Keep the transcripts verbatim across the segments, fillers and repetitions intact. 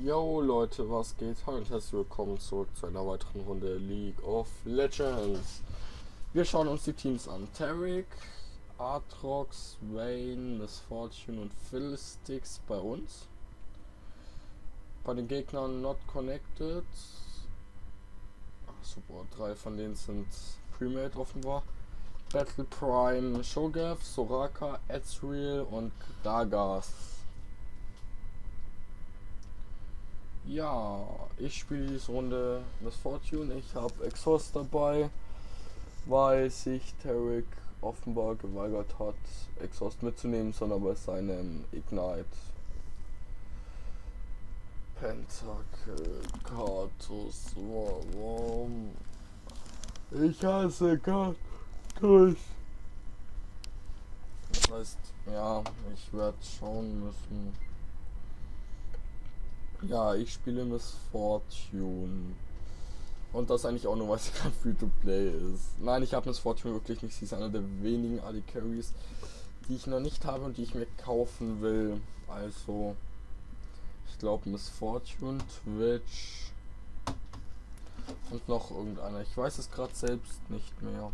Yo Leute, was geht? Hallo und herzlich willkommen zurück zu einer weiteren Runde League of Legends. Wir schauen uns die Teams an. Taric, Aatrox, Vayne, Miss Fortune und Fiddlesticks bei uns. Bei den Gegnern Not Connected. Ach super, drei von denen sind Premade offenbar. Battle Prime, Shogath, Soraka, Ezreal und Gragas. Ja, ich spiele diese Runde Miss Fortune. Ich habe Exhaust dabei, weil sich Taric offenbar geweigert hat, Exhaust mitzunehmen, sondern bei seinem Ignite Pentakill Kartus. Warum? Ich hasse Kartus. Das heißt, ja, ich werde schauen müssen. Ja, ich spiele Miss Fortune. Und das eigentlich auch nur, weil sie gerade Free-to-Play ist. Nein, ich habe Miss Fortune wirklich nicht. Sie ist einer der wenigen A D Carries, die ich noch nicht habe und die ich mir kaufen will. Also, ich glaube Miss Fortune, Twitch und noch irgendeiner. Ich weiß es gerade selbst nicht mehr.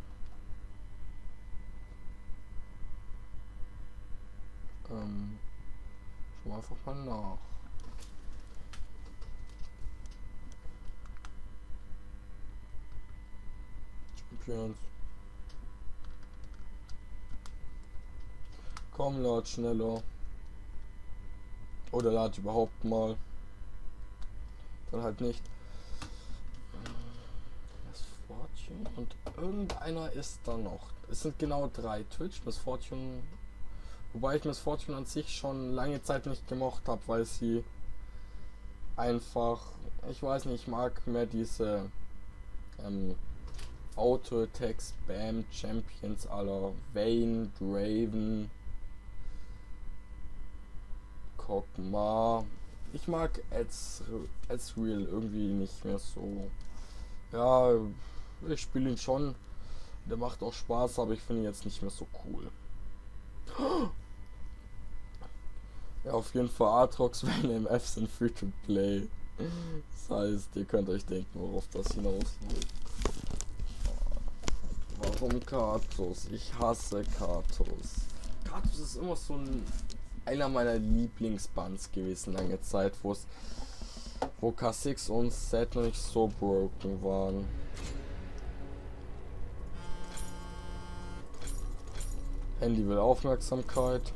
Ähm, schau einfach mal nach. Komm, lad schneller. Oder lad überhaupt mal. Dann halt nicht. Miss Fortune und irgendeiner ist da noch. Es sind genau drei. Twitch, Miss Fortune. Wobei ich Miss Fortune an sich schon lange Zeit nicht gemocht habe, weil sie einfach, ich weiß nicht, ich mag mehr diese ähm, Auto-Attack Spam Champions aller Vayne, Draven, Kog'Maw. Ich mag Ezreal irgendwie nicht mehr so. Ja, ich spiele ihn schon. Der macht auch Spaß, aber ich finde ihn jetzt nicht mehr so cool. Ja, auf jeden Fall Aatrox, Vayne, M F sind free to play. Das heißt, ihr könnt euch denken, worauf das hinausläuft. Warum Kartus? Ich hasse Kartus. Kartus ist immer so ein einer meiner Lieblingsbands gewesen lange Zeit, wo es wo K sechs und Set noch nicht so broken waren. Handy will Aufmerksamkeit.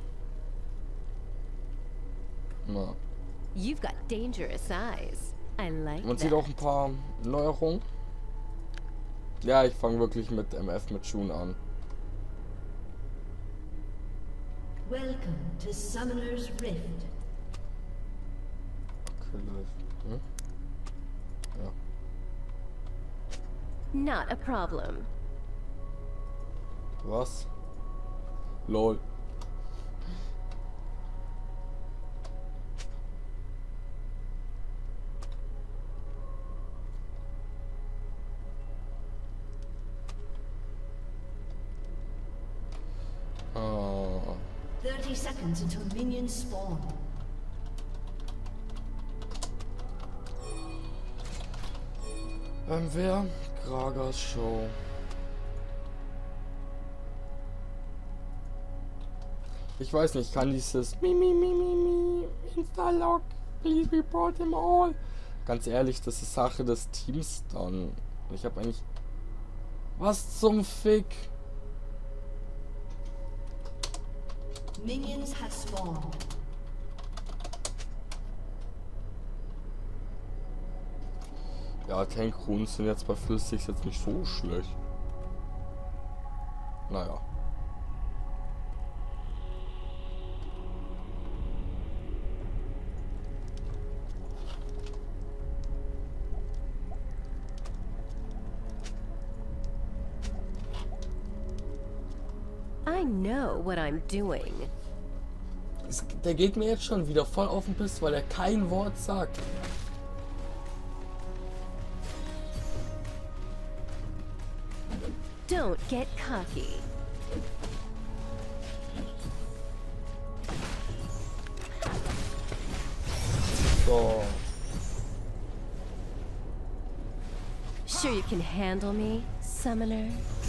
Na. You've got dangerous eyes. I like Man sieht auch ein paar Neuerungen. Ja, ich fange wirklich mit M F mit Schuhen an. Welcome to Summoner's Rift. Okay, läuft. Hm? Ja. Not a problem. Was? Lol. thirty seconds until minions spawn. Ähm, wer? Gragas Show. Ich weiß nicht, kann dieses Mi Mi Mi Mi Mi Insta-Log, please report them all. Ganz ehrlich, das ist Sache des Teams dann. Ich habe eigentlich... Was zum Fick? Minions have spawned. Ja, Tank-Runes sind jetzt bei Fiddlesticks jetzt nicht so schlecht. Naja. I know what I'm doing. Der geht mir jetzt schon wieder voll auf den Piss, weil er kein Wort sagt. Don't get cocky. So. Sure you can handle me, summoner?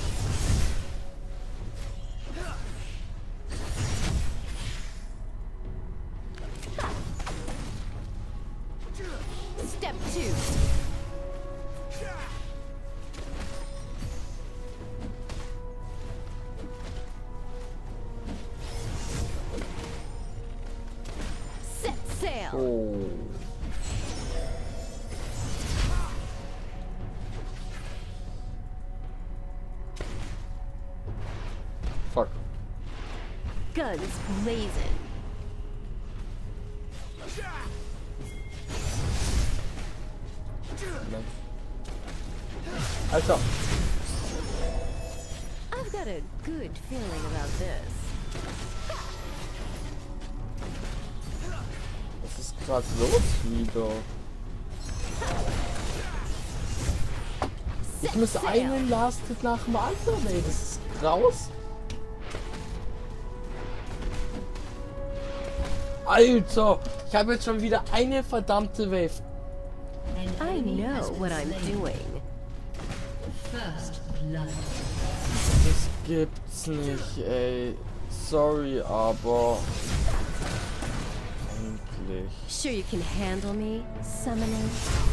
Step two. Set sail. Oh. Fuck. Guns blazing. Nein. Alter. I've got a good feeling about this. Was ist gerade los wieder? Ich muss einen Last-Hit nach dem anderen, ey. Das ist raus. Alter, ich habe jetzt schon wieder eine verdammte Wave. An I enemy has know been what I'm slain. doing. First blood. Das gibt's nicht, ey. Sorry, aber endlich. Sure you can handle me, summoner?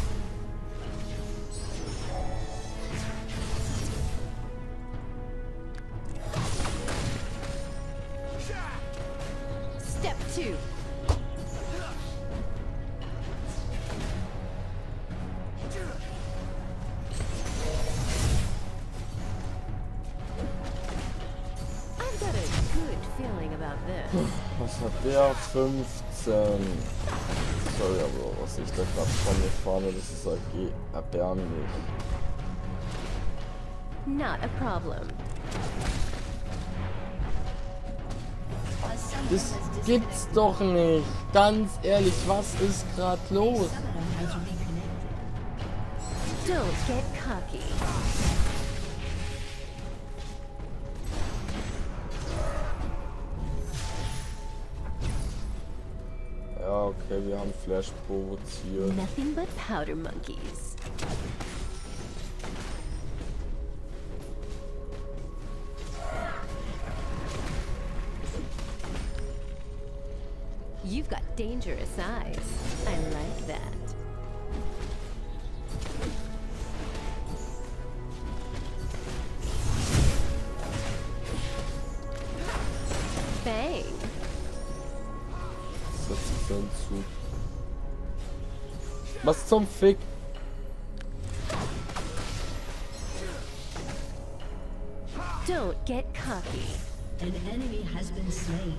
Step two. I've got a good feeling about this. Was hat der? fünfzehn. Sorry, aber was ich da gerade von mir fahre, das ist halt erbärmlich. Not a problem. A summoner Das has gibt's disconnected. doch nicht. Ganz ehrlich, was ist gerade los? Summoner has reconnected. Don't get cocky. Ja, okay, wir haben Flash provoziert. Nothing but powder monkeys. You've got dangerous eyes. I like that. Bang! Was ist denn zu? Was zum Fick? Don't get cocky. An enemy has been slain.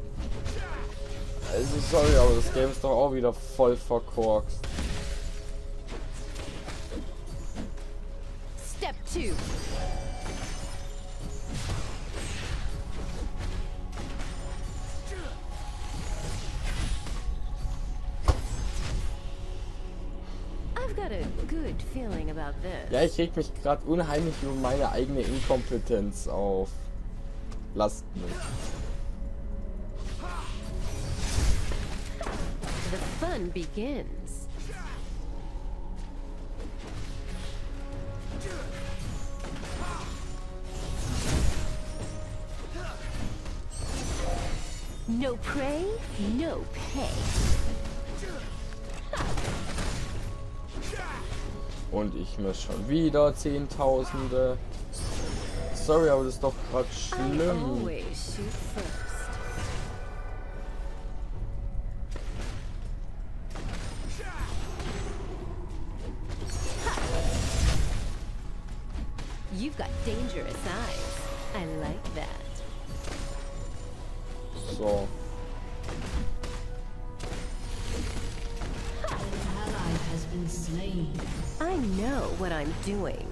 Also sorry, aber das Game ist doch auch wieder voll verkorkst. Step two. I've got a good feeling about this. Ja, ich reg mich gerade unheimlich über meine eigene Inkompetenz auf. Lasst mich. The fun begins. No prey, no pay. Und ich miss schon wieder Zehntausende. Sorry, aber das ist doch gerade I schlimm. always shoot first. You've got dangerous eyes. I like that. So. An ally has been slain. I know what I'm doing.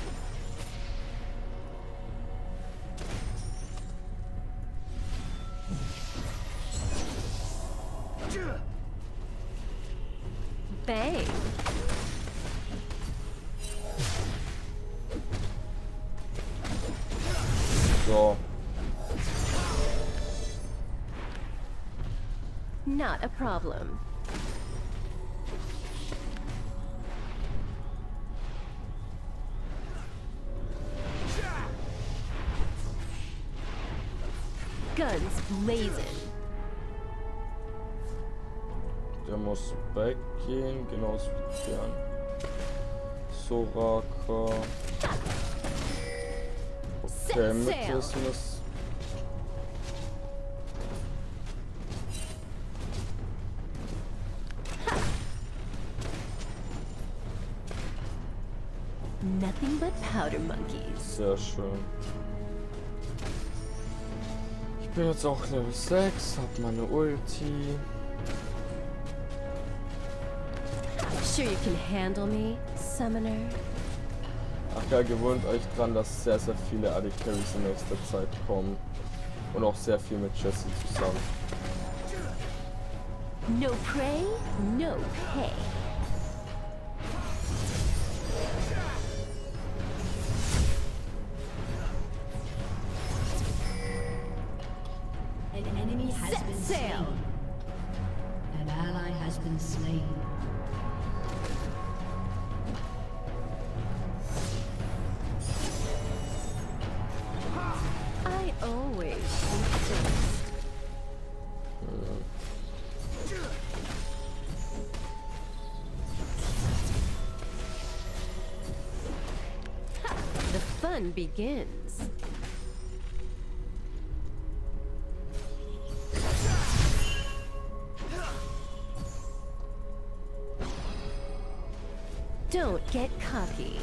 Bang! So. Not a problem. Guns blazing. Der muss weggehen, genauso wie der Soraka. Okay, Mythos muss. Nothing but powder monkeys. Sehr schön. Ich bin jetzt auch Level sechs, hab meine Ulti. Sure you can handle me, Summoner? Ach ja, gewöhnt euch dran, dass sehr, sehr viele A D Carries in nächster Zeit kommen. Und auch sehr viel mit Jessie zusammen. No prey, no pay. An enemy has Set been sail. slain. An ally has been slain. I always think first. The fun begins. Don't get cocky.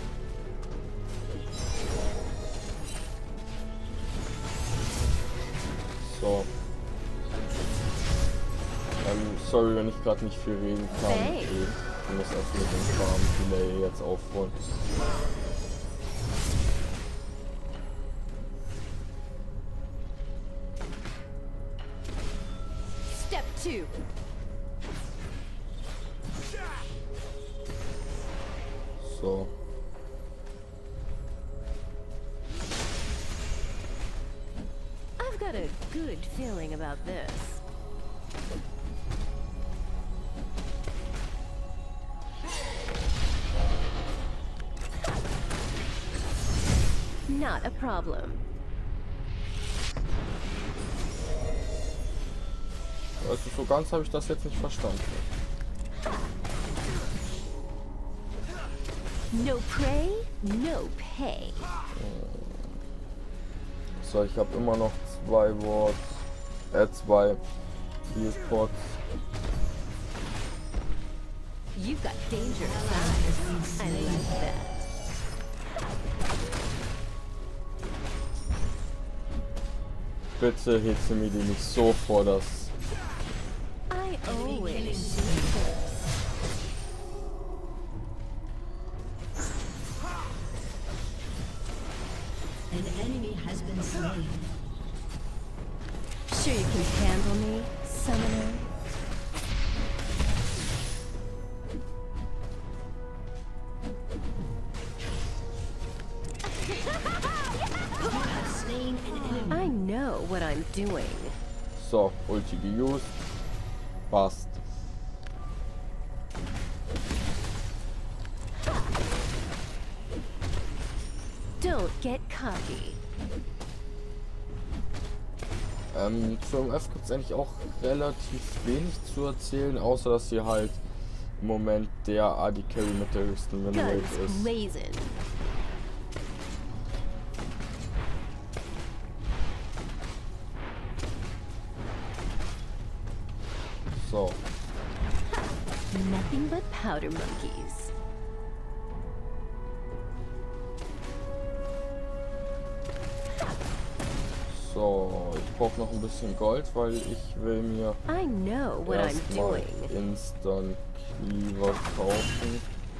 So. Ähm, sorry, wenn ich gerade nicht viel reden kann. Hey. Ich muss erst mit dem Farm-Delay jetzt aufholen. Step two. So. I've got a good feeling about this. Not a problem. Also so ganz habe ich das jetzt nicht verstanden. No prey, no pay. So, ich habe immer noch zwei Worte, äh, zwei E-Spots. You've got danger signs. I like that. Bitte hitze mir die nicht so vor, dass I always An enemy has been slain. sure you can handle me, Summoner. You have slain an enemy. I know what I'm doing. so, Ulti geused. Passt. Don't get cocky. Ähm, zu M F gibt es eigentlich auch relativ wenig zu erzählen, außer dass sie halt im Moment der A D Carry mit der höchsten Winrate Guns ist. blazing. So, Nothing but powder monkeys. so, ich brauche noch ein bisschen Gold, weil ich will mir I know what I'm erstmal doing. Instant Cleaver kaufen.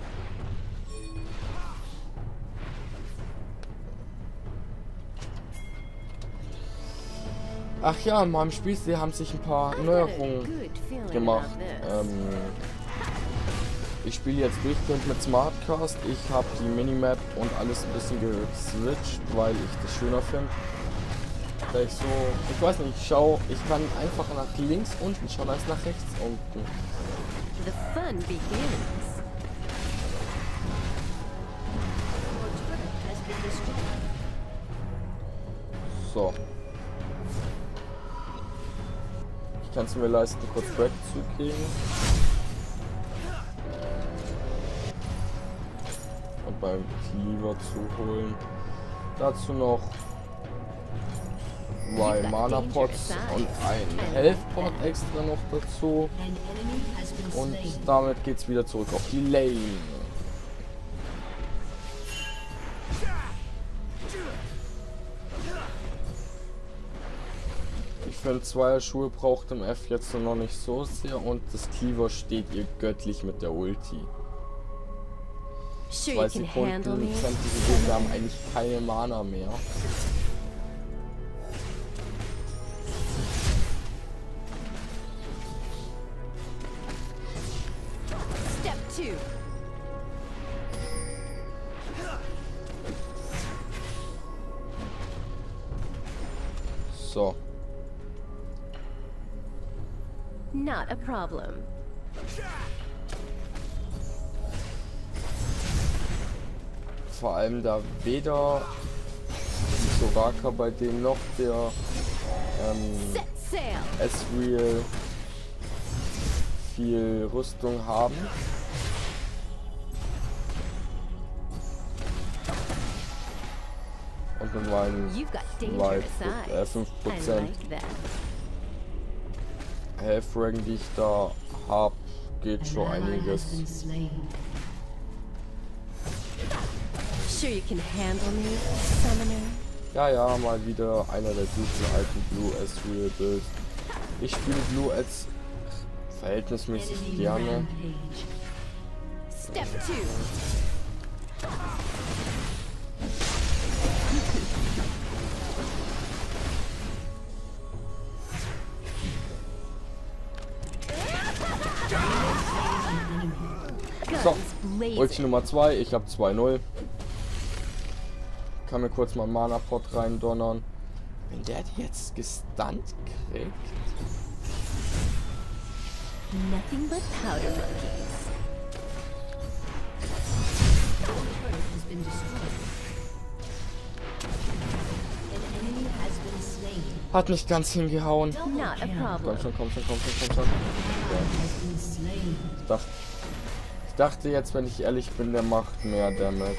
Ach ja, in meinem Spielstil haben sich ein paar I've got a Neuerungen good feeling gemacht. about this. Ähm, ich spiele jetzt durchgehend mit Smartcast. Ich habe die Minimap und alles ein bisschen geswitcht, weil ich das schöner finde. Da ich so, ich weiß nicht, ich schau, ich kann einfach nach links unten schauen als nach rechts unten. The fun begins. Your turret has been destroyed. So. Ich kann es mir leisten, kurz Break zu kriegen. Und beim Cleaver zu holen. Dazu noch zwei Mana Pots und ein Health Pot extra noch dazu. Und damit geht's wieder zurück auf die Lane. Ich finde, Zweier Schuhe braucht im F jetzt noch nicht so sehr und das Cleaver steht ihr göttlich mit der Ulti. Zwei Sekunden sämtliche Gegner haben eigentlich keine Mana mehr. Step two. So. Not a problem. Vor allem da weder Soraka bei denen noch der ähm, Set sail. Ezreal viel Rüstung haben. Und mit meinen You've got dangerous äh, eyes. fünf I Prozent like that. Health Rank, die ich da habe, geht schon einiges. Sure you can handle me, summoner? Ja, ja, mal wieder einer der guten alten Blue Ezreal Builds. Ich spiele Blue als verhältnismäßig gerne. Step two. So, Ulti Nummer zwei, ich habe zwei null. Kann mir kurz mal Mana Pot rein donnern. Wenn der die jetzt gestunt kriegt. Nothing but powder monkeys. Hat nicht ganz hingehauen. Not a Komm problem. schon, komm schon, komm schon, komm schon. Ja. Ich, dachte, ich dachte jetzt, wenn ich ehrlich bin, der macht mehr Damage.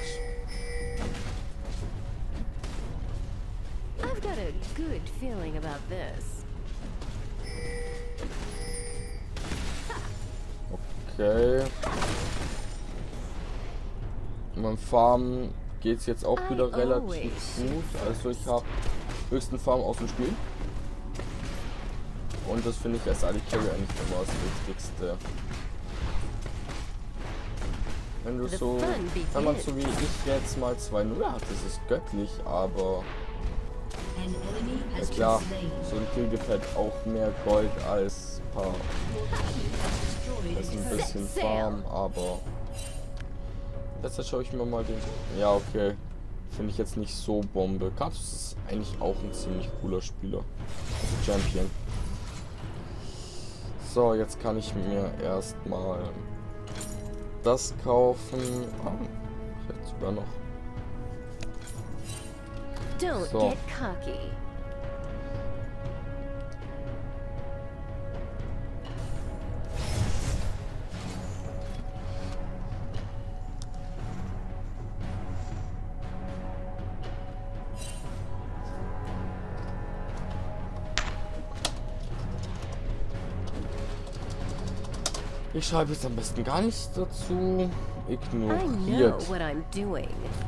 I've got a good feeling about this. Okay. Beim Farmen geht es jetzt auch wieder relativ gut. Also ich habe höchsten Farm aus dem Spiel. Und das finde ich als A D Carry eigentlich immer das Wichtigste. Wenn du so, wenn man so wie ich jetzt mal zwei null hat, das ist göttlich, aber ja klar, so ein Kill gibt halt auch mehr Gold als ein paar, als ein bisschen Farm, aber deshalb schaue ich mir mal den, ja okay, finde ich jetzt nicht so Bombe. Karthus ist eigentlich auch ein ziemlich cooler Spieler, also Champion. So, jetzt kann ich mir erstmal das kaufen. Ah, jetzt sogar noch. Don't So. get cocky. Ich schreibe jetzt am besten gar nichts dazu. I know Ignoriert. what I'm doing.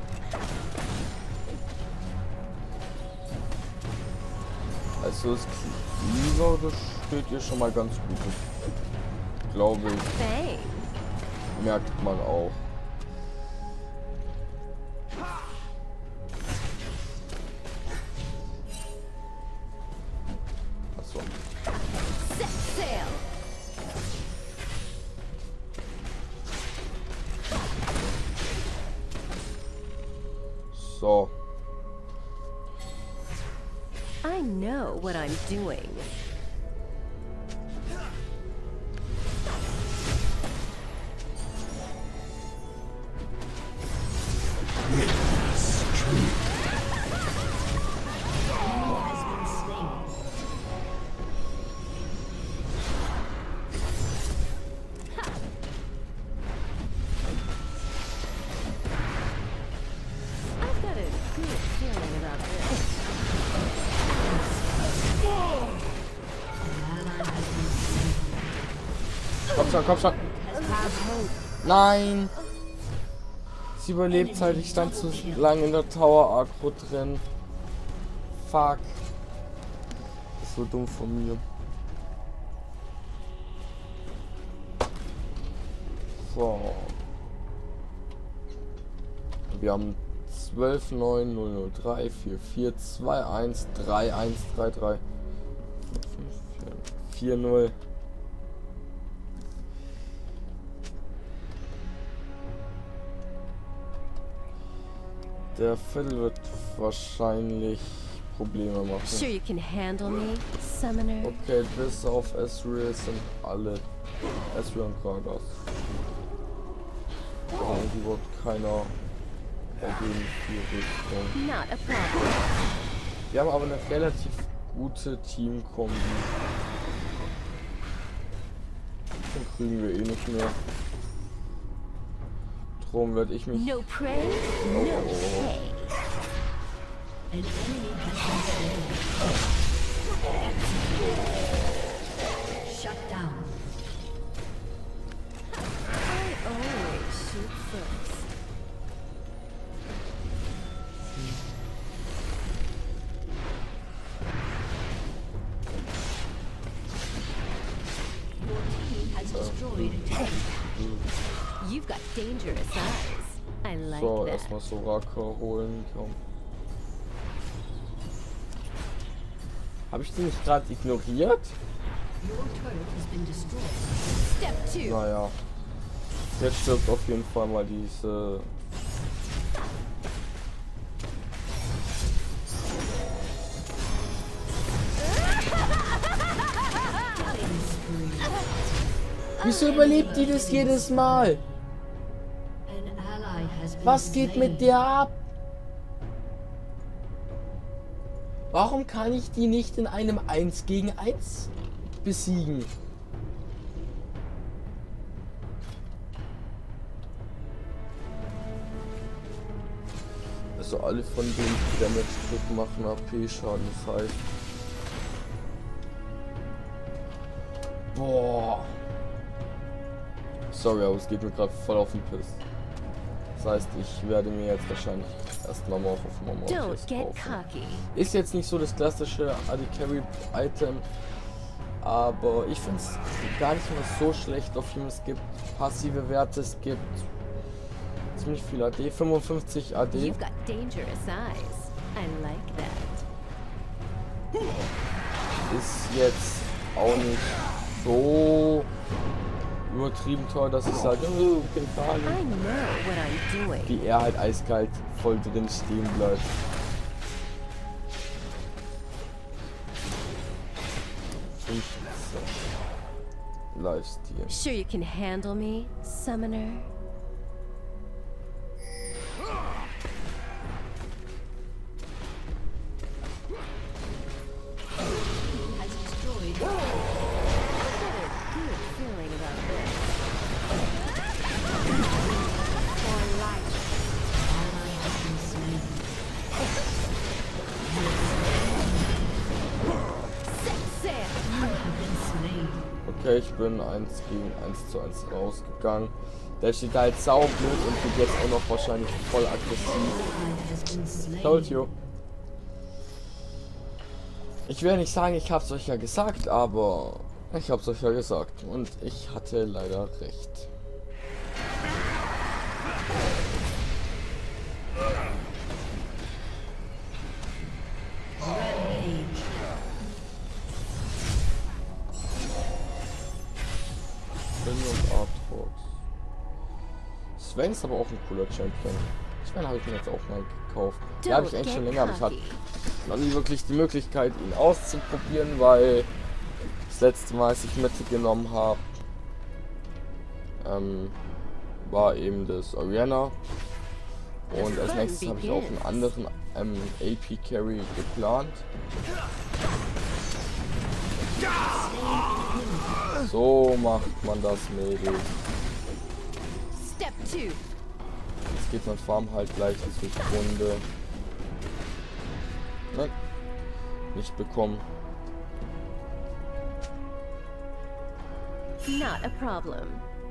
Also das Cleaver, das steht hier schon mal ganz gut. Glaube ich, Bang. merkt man auch. Achso. Set sail. So. I know what I'm doing. good feeling about this. Komm schon, komm schon. Nein! Sie überlebt halt, ich stand zu lange in der Tower Agro drin. Fuck. Das ist so dumm von mir. So. Wir haben zwölf neun null null drei vier vier zwei eins drei eins drei drei vier null. Der Phil wird wahrscheinlich Probleme machen. Sure you can handle me, Summoner? Okay, bis auf Ezreal sind alle Ezreal und Gragas. Oh, die wird keiner ergeben die Richtung. Not a problem. Wir haben aber eine relativ gute Teamkombi. Den kriegen wir eh nicht mehr. Drum werde ich mich... No prey, no pay. An enemy has been slain. Shut down. I always shoot first. Your team has destroyed a tank. You've got dangerous eyes. I like So, that. erstmal Soraka holen. Komm. Habe ich die nicht gerade ignoriert? Your turret has been destroyed. Step two. Naja. Jetzt stirbt auf jeden Fall mal diese... Wieso überlebt die das jedes Mal? An ally has been Was geht slain. mit der ab? Warum kann ich die nicht in einem eins gegen eins besiegen? Also alle von denen, die Damage drücken, machen A P-Schaden, das heißt... Boah. Sorry, aber es geht mir gerade voll auf den Piss. Das heißt, ich werde mir jetzt wahrscheinlich erstmal mal auf Mama Don't get kaufen. cocky. Ist jetzt nicht so das klassische A D Carry Item, aber ich finde es gar nicht mehr so schlecht, auf ihm es gibt passive Werte, es gibt ziemlich viel A D, fünfundfünfzig A D. You've got dangerous eyes. I like that. Ist jetzt auch nicht so übertrieben teuer, dass ich sage, oh, okay, I fahren. know what I'm doing. Wie er halt eiskalt voll drin stehen bleibt. fünfzehn Lifesteal. Sure you can handle me, Summoner? Has destroyed. Good feeling about this. For life. Ally has been slain. Set sail. You have been slain. Okay, ich bin eins gegen eins zu eins rausgegangen. Der steht halt saublöd und geht jetzt auch noch wahrscheinlich voll aggressiv. Ally has been slain. Told you. Ich will nicht sagen, ich hab's euch ja gesagt, aber ich hab's euch ja gesagt. Und ich hatte leider recht. Rampage. Sven und Arthrox. Sven ist aber auch ein cooler Champion. Sven habe ich mir jetzt auch mal gekauft. Den habe ich eigentlich schon länger, aber ich hatte noch nie wirklich die Möglichkeit, ihn auszuprobieren, weil das letzte Mal, als ich mitgenommen habe, ähm, war eben das Orianna. Und als nächstes habe ich auch einen anderen ähm, A P Carry geplant. So macht man das, Mädels. Step two. Jetzt geht mein Farm halt gleich zugrunde. Nein, nicht bekommen. Not a problem.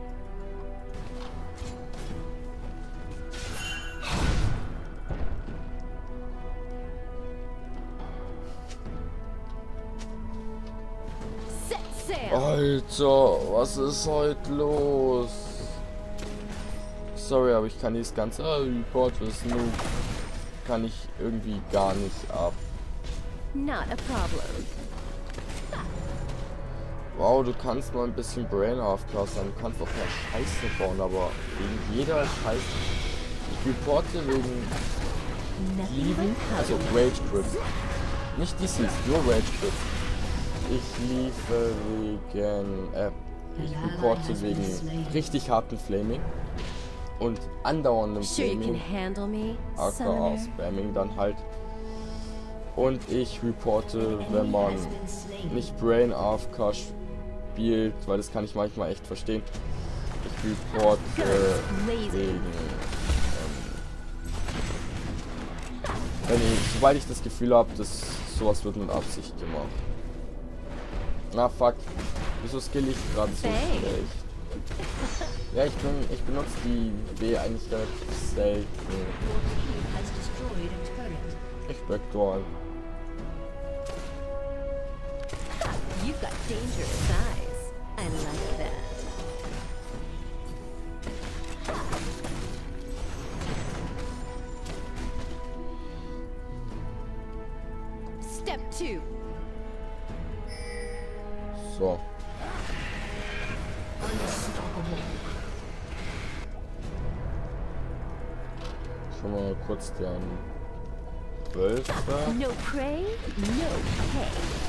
Set sail. Alter, was ist heute los? Sorry, aber ich kann dieses ganze ah, Report ist nur kann ich irgendwie gar nicht ab. Not a problem. Wow, du kannst mal ein bisschen Brain AFK sein, du kannst auch mehr Scheiße bauen, aber wegen jeder Scheiße. Ich reporte wegen Lieben, also Rage Quits. Nicht D Cs, nur Rage Quits. Ich liefere wegen, äh, ich reporte wegen richtig harten Flaming und andauerndem Sure you can Flaming, handle me, aka Summoner. Spamming dann halt. Und ich reporte, wenn man nicht Brain A F K spielt, weil das kann ich manchmal echt verstehen. Ich reporte wegen, ähm, wenn ich, sobald ich das Gefühl habe, dass sowas wird mit Absicht gemacht. Na fuck, wieso skill ich gerade so Hey. schlecht? Ja, ich bin, ich benutze die W eigentlich relativ selten. Your team has destroyed a turret. Ich backdoor. You've got dangerous eyes. I like that. Step two. So. Schon mal kurz den Wölfer. No prey, no pay.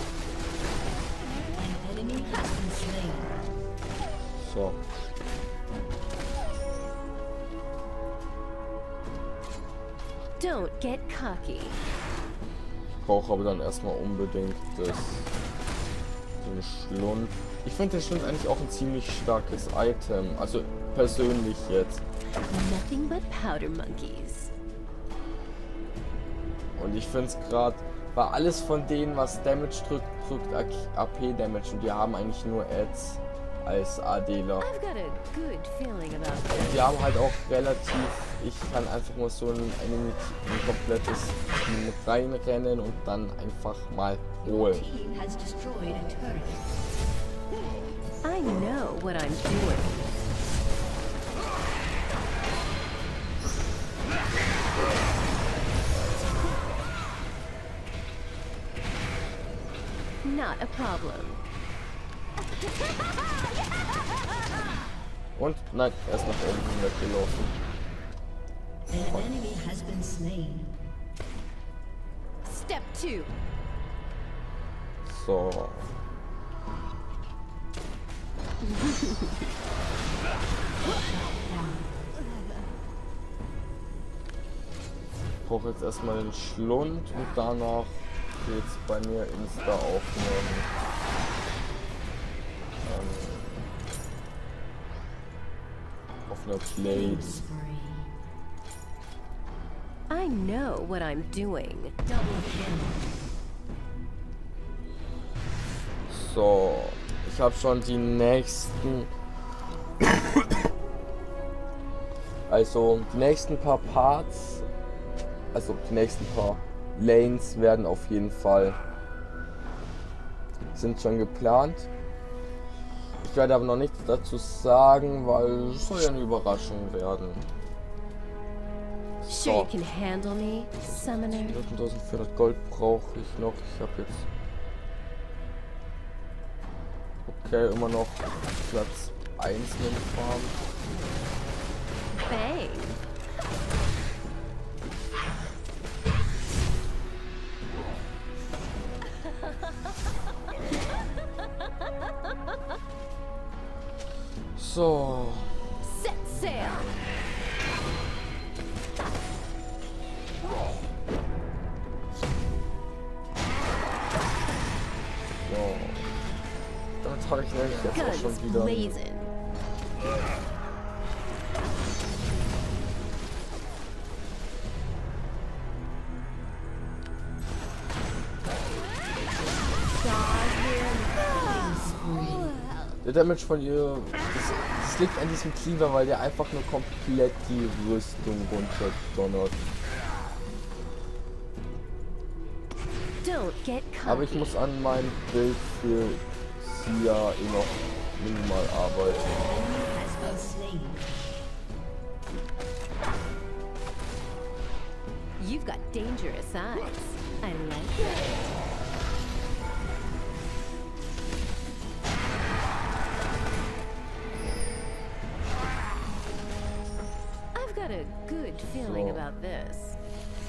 An enemy has been slain. So. Don't get cocky. Ich brauche aber dann erstmal unbedingt das, den Schlund. Ich finde den Schlund eigentlich auch ein ziemlich starkes Item. Also persönlich jetzt. Nothing but powder monkeys. Und ich finde es gerade, weil alles von denen, was Damage drückt, drückt A P Damage. Und die haben eigentlich nur Ads als ADler. I've got a good feeling about this. Die haben halt auch relativ, ich kann einfach mal so ein, ein, ein komplettes Team reinrennen und dann einfach mal Your holen. team has destroyed a turret. I know what I'm doing. Not a problem. Und nein, er ist nach unten weggelaufen. An enemy has been slain. Step two. So. Ich brauche jetzt erstmal den Schlund und danach geht's bei mir insta aufnehmen. Ähm, auf einer Plate. Spree. I know what I'm doing. Double kill. So, ich habe schon die nächsten, also die nächsten paar Parts, also die nächsten paar Lanes werden auf jeden Fall, sind schon geplant. Ich werde aber noch nichts dazu sagen, weil es soll ja eine Überraschung werden. Sure you So, can handle me, Summoner. vierzehntausendvierhundert Gold brauche ich noch. Ich habe jetzt okay, immer noch Platz eins mit dem Farm. Bang. So, Set sail. so. Damit habe ich nämlich jetzt auch Guns schon wieder. blazing. Der Damage von ihr, das, das liegt an diesem Cleaver, weil der einfach nur komplett die Rüstung runterdonnert. Don't get Aber ich cocky. muss an meinem Bild für Sia eh noch minimal arbeiten. Has been slain. You've got dangerous eyes. I like that. I've got a good feeling So. about this.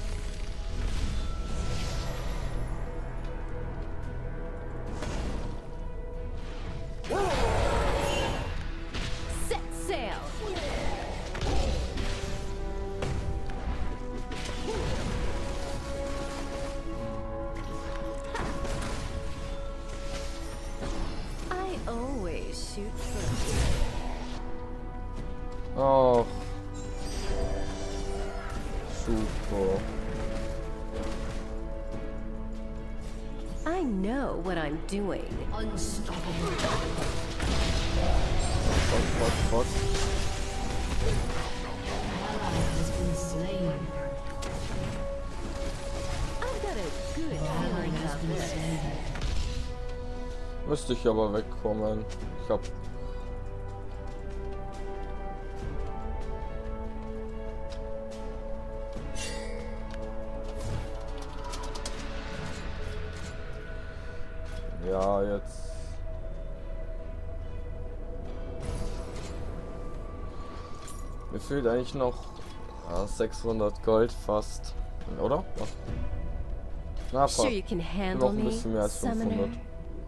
Set sail. I always shoot first. Ach. Super. I know what I'm doing. Unstoppable. Was, was, was? Ally has been slain. I've got a good Ally feeling has about been this. slain. Müsste ich aber wegkommen. Ich hab. Ja, jetzt. Mir fehlt eigentlich noch ah, sechshundert Gold fast. Oder? Ja. Na, Sure fast. you can Noch handle ein me, bisschen mehr als summoner? fünfhundert.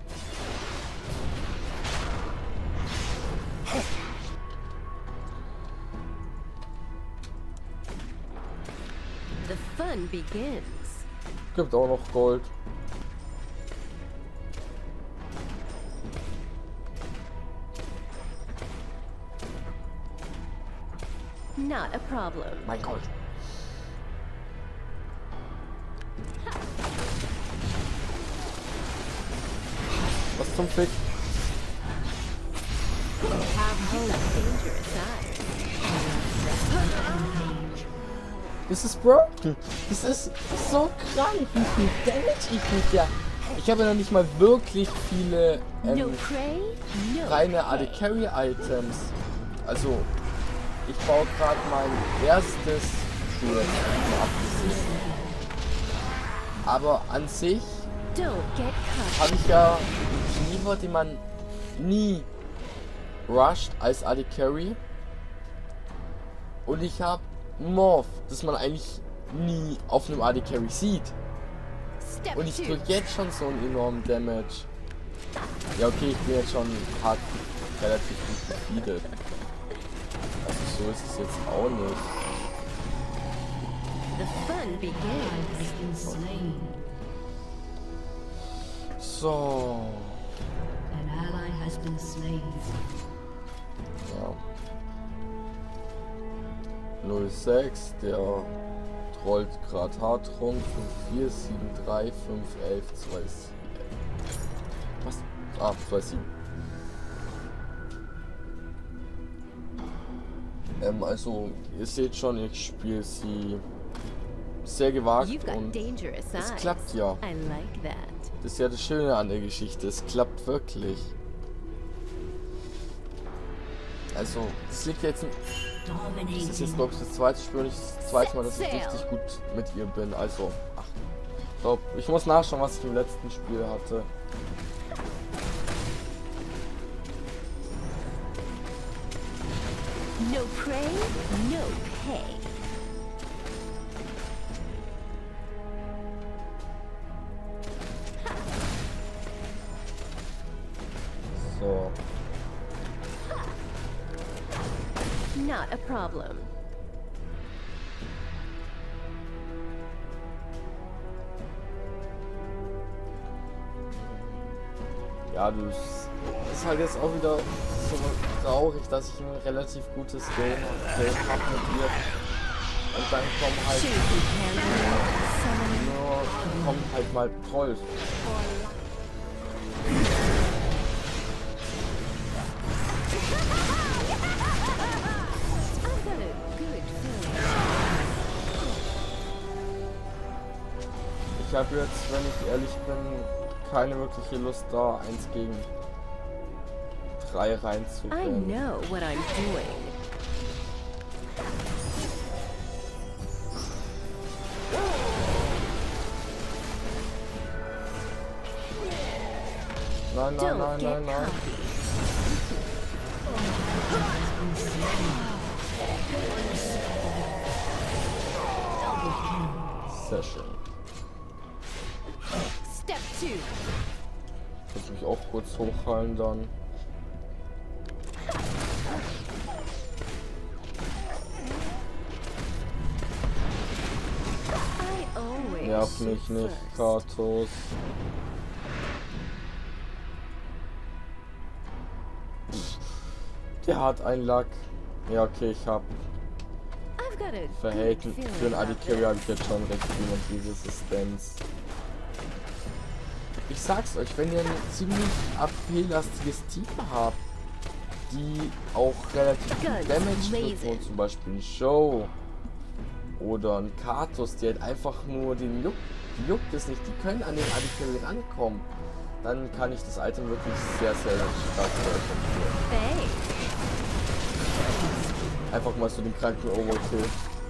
The fun begins. Gibt auch noch Gold. Not a problem. Mein Gold. Was zum Fick? Have hope. Dangerous eyes. Das ist broken. Das ist so krank, wie viel Damage ich mit der. Ich habe ja noch nicht mal wirklich viele No ähm, prey, no reine A D pay. Carry Items. Also, ich baue gerade mein erstes Schulteam abgesehen. Aber an sich Don't get caught. habe ich ja einen Cleaver, den man nie rusht als A D Carry. Und ich habe Morph, das man eigentlich nie auf einem A D Carry sieht. Step Und ich two. krieg jetzt schon so einen enormen Damage. Ja, okay, ich bin jetzt schon hart relativ gut gefeedet. Also so ist es jetzt auch nicht. The fun begins. Ally has been slain. So. An ally has been slain. Ja. null sechs, der trollt gerade hart rum. fünf vier, sieben drei, fünf elf, zwei sieben. Was? Ah, zwei sieben. Ähm, also, ihr seht schon, ich spiele sie sehr gewagt You've got und dangerous es eyes. klappt ja. I like that. Das ist ja das Schöne an der Geschichte, es klappt wirklich. Also, es liegt jetzt, das ist jetzt glaube ich das zweite Spiel, nicht das zweite Mal, dass ich richtig gut mit ihr bin. Also, ach, ich glaube, ich muss nachschauen, was ich im letzten Spiel hatte. No prey, no pay. So, Not a problem. ja, du, es ist halt jetzt auch wieder so traurig, dass ich ein relativ gutes Game, Game habe mit ihr. Und dann kommen halt Sure you can handle me, summoner? nur, kommen halt mal Trolls. Ich habe jetzt, wenn ich ehrlich bin, keine wirkliche Lust da, eins gegen drei I reinzugehen. know what I'm doing. Nein, nein, Don't nein, get nein, nein. cocky. Sehr schön. Step two. Muss mich auch kurz hochheilen dann. I always Nerv shoot mich nicht, first. Kratos. Der hat einen Lack. Ja, okay, ich hab I've got a verhältn good für feeling den Adi about Carry habe this. ich jetzt schon recht viel und diese Assistenz. Ich sag's euch, wenn ihr ein ziemlich A P-lastiges Team habt, die auch relativ viel Guns Damage blazing. bekommen, zum Beispiel ein Show oder ein Kratos, die halt einfach nur den juckt, die juckt es nicht, die können an den Adi Carry rankommen, dann kann ich das Item wirklich sehr, sehr stark für euch empfehlen. Thanks. Einfach mal so den kranken Overkill.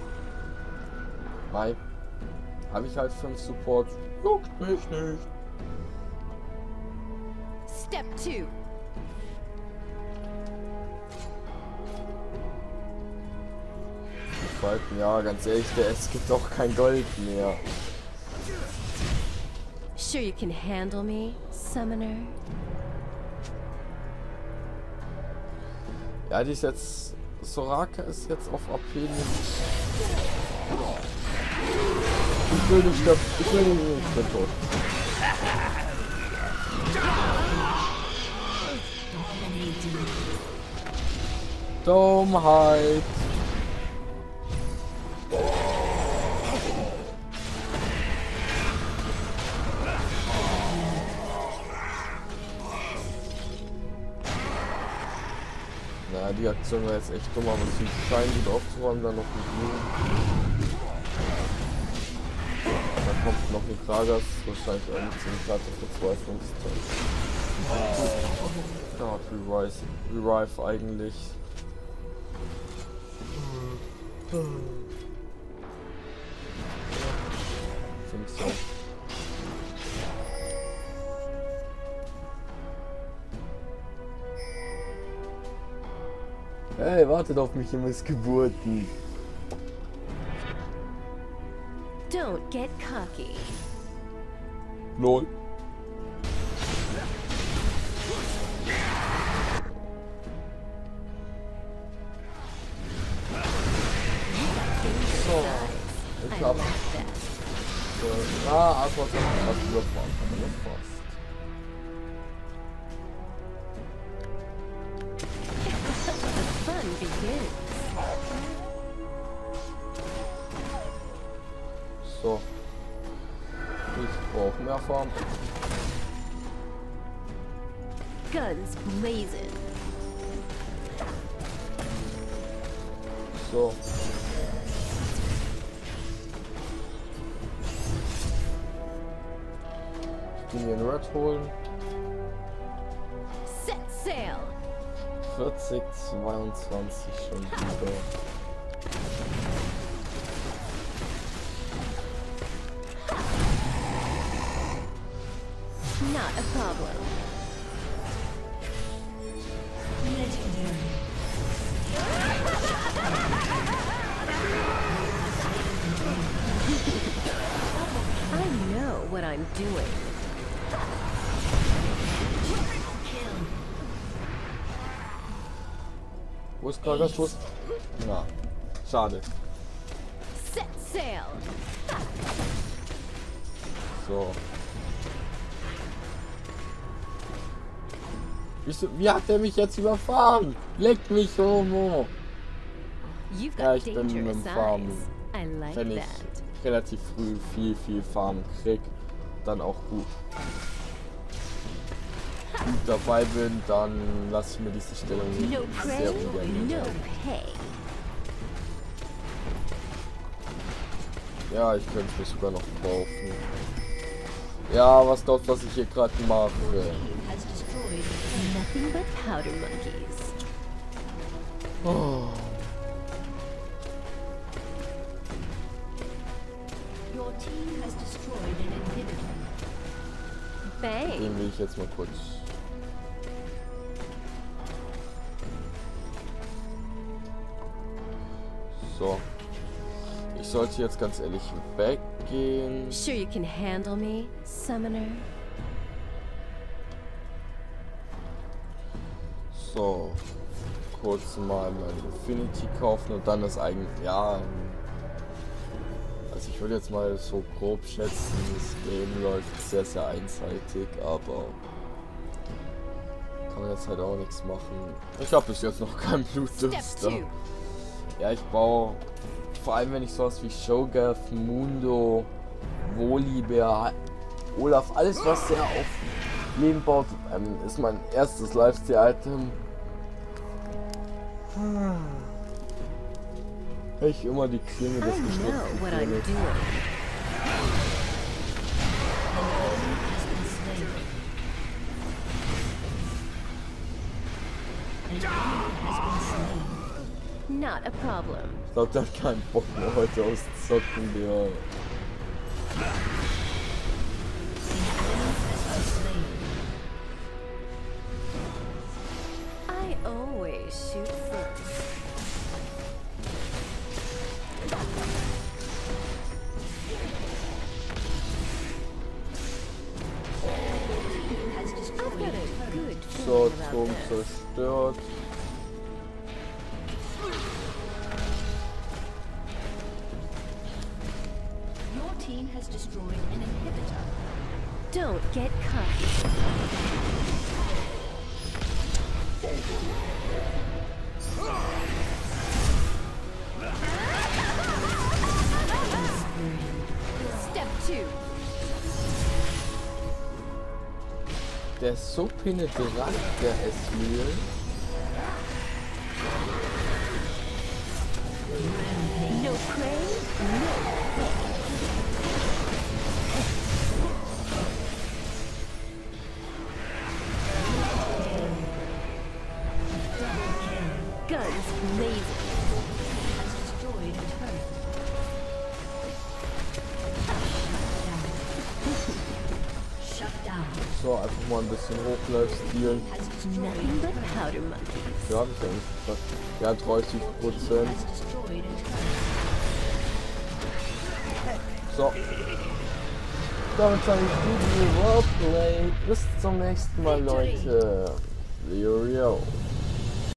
Mai. Habe ich halt fünf Support. Juckt mich nicht. Step two. Falken, ja, ganz ehrlich, der, es gibt auch kein Gold mehr. Sure you can handle me, summoner? Ja, die ist jetzt. Soraka ist jetzt auf A P nicht. Ich will nicht sterben. Ich will nicht. Ich bin tot. Dummheit. Na, die Aktion war jetzt echt dumm, aber sie scheinen gut aufzuräumen, dann noch ein Blue. Da kommt noch ein Kragas, wahrscheinlich auch nicht zum Platte Verzweiflungsteil. Da hat Revive, Revive eigentlich. Think so. Hey, wartet auf mich, ihr Missgeburten. Don't get cocky. Lol. So, ich I hab. like that. Äh, ah, Arthur hat mich fast überfahren, aber nur fast. The fun begins. So. Ich brauche mehr Farm. Guns blazing. So. Ich gehe mir einen Red holen. Set sail. vierzig, zweiundzwanzig schon wieder. Not a problem. Legendary. I know what I'm doing. Wo ist Kragas? Wo ist... Na, schade. Set sail. So. Wieso, wie hat der mich jetzt überfahren? Leck mich, Homo! You've Ja, got ich bin mit dangerous dem Farmen. eyes. I like Wenn ich that. relativ früh viel, viel Farmen krieg, dann auch gut. Gut dabei bin, dann lasse ich mir diese Stellung No prey, sehr ungern no nehmen. pay. Ja, ich könnte es mir sogar noch kaufen. Ja, was glaubst du, was ich hier gerade mache? Has destroyed. Nothing but powder monkeys. Oh. Your team has destroyed an inhibitor. Bang. Den will ich jetzt mal kurz. So. Ich sollte jetzt ganz ehrlich weggehen. Sure you can handle me, summoner? So. Kurz mal mein Infinity kaufen und dann das eigentlich. Ja. Also ich würde jetzt mal so grob schätzen, das Game läuft sehr, sehr einseitig, aber kann man jetzt halt auch nichts machen. Ich habe bis jetzt noch kein Blutdurst. Ja, ich baue, vor allem wenn ich sowas wie Shogath, Mundo, Volibear, Olaf, alles was sehr auf Leben baut, ähm, ist mein erstes Lifestyle-Item. Ich immer die Klinge I des know geschnitzten what I'm Königs. doing. An enemy has been slain. Not a problem. Ich glaube, der hat keinen Bock mehr heute auszocken, der. An enemy has been slain. I always shoot first. Has I've destroyed got a a turret. good So, feeling Turm about this. zerstört. Your team has destroyed an inhibitor. Don't get caught. Step two. Der ist so penetrant, der Esmil. No prey, no guns blazing. Has destroyed a turret. Shut down. So, einfach mal ein bisschen Hochlife-Stilen. Has destroyed Nothing but powder monkeys. Ja, hab ich eigentlich gesagt. Ja, dreißig Prozent. has destroyed a turret. So. Damit sage ich Video Roleplay. Bis zum nächsten Mal, Leute. Yo, yo.